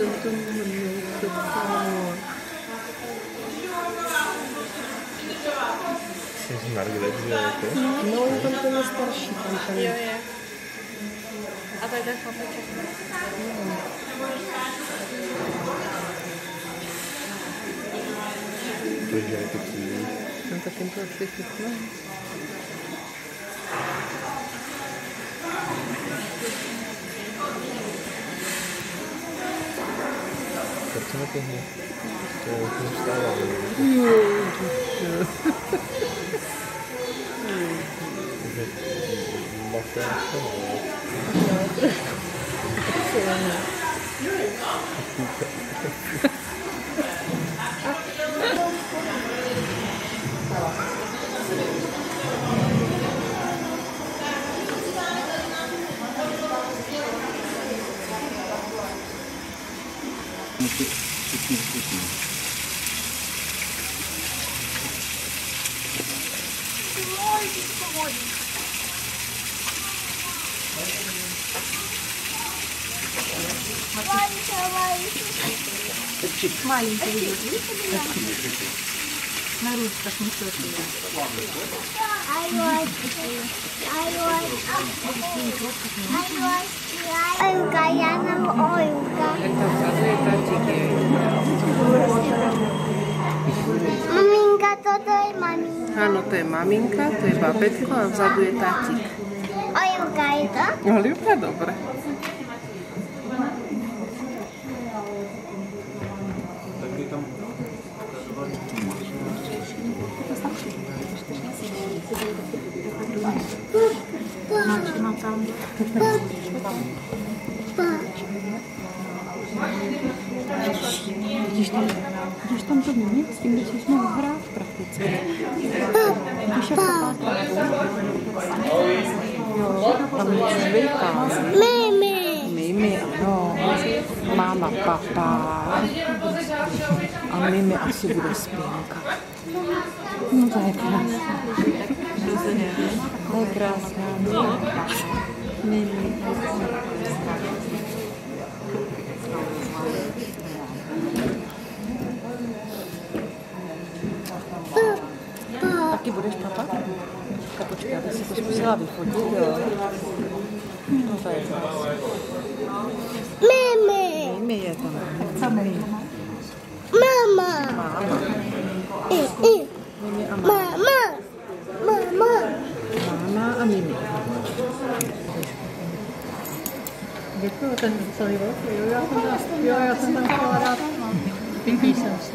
Jsi nargilec, že jako? No, je tam ten starší. Tam. Jo, je. A tady ten chlapeček. Proč je to kýlí? No, tak jim to asi chytne. Tak co na tohle? To je už nestává. Mafia Маленький. На ручках несет ее. Olga, ja mam Olga. Jak tam ukazuje taciki. Maminka, to je maminka. Áno, to je maminka, to je babetko a vzadu je tatík. Olga je to? Olivka, dobre. Vidíš tam to mimi, s tím by si mohl hrát prakticky. Vidíš, jak to pátrá. Jo, tam je zvyká. Mimi. Mimi, ano. Máma, papa. A Mimi asi bude spínkat. No to je krásné. To je krásné. Mimi. Taky budeš papat? Počkej, aby si to zkusila vyfotit, jo. No to je krásné. Mimi. Mimi je tam. Co Mimi? Mama. Máma. Mimi a máma. Mama. Mama. Máma a Mimi. Děkuju, ten celý velký. Jo, já jsem tam chtěla dát. Pěkný jsem si.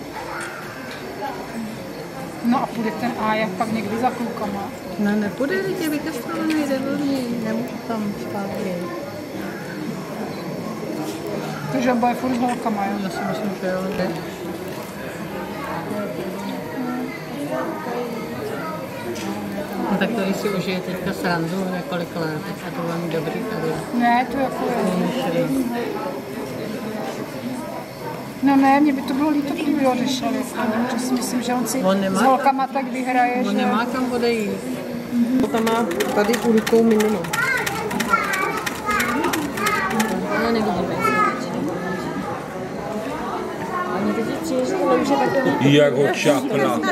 No a půjde ten Ája pak někdy za klukama. No nepůjde, lidi vykastrovaný, jde volný, nemůžu tam zpátky. Takže bude furt s holkama, jo? Já si myslím, že jo, jde. No tak to, když si užije teďka srandu několik let, tak to bude mít dobrý tady. Ne, to jako je. No ne, mě by to bylo líto, kdyby ho řešil. Protože si myslím, že on si s holkama tak vyhraje, On že... nemá kam odejít. Tam má tady u rukou Miminu. Já nevidíme. Jak ho čapla.